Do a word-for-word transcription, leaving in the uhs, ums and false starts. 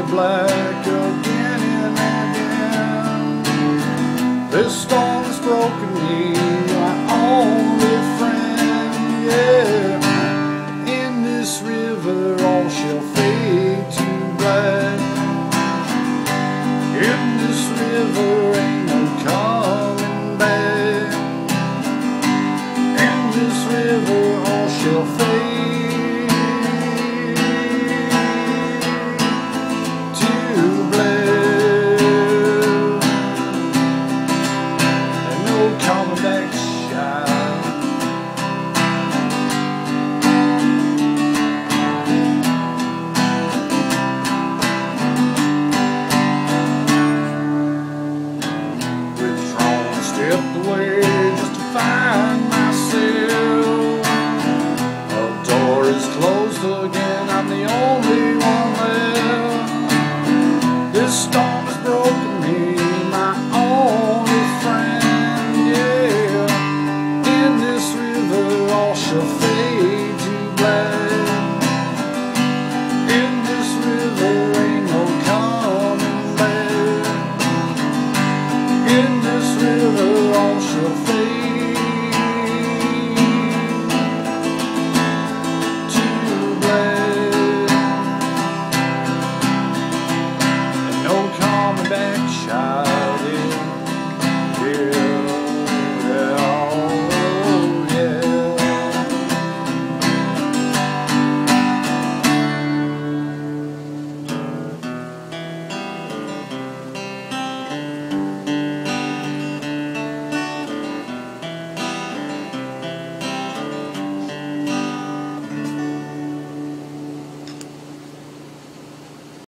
to black again and again. This storm has broken me, my only friend, yeah. In this river all shall fade to black. In this river ain't no coming back. In this river all shall fade to black. And no coming back, child. Stepped away just to find myself. A door is closed again, I'm the only one left. This storm has broken me, my only friend, yeah. In this river all shall fade to black. In this river ain't no coming back. In this river all shall fade to black. And no coming back, child.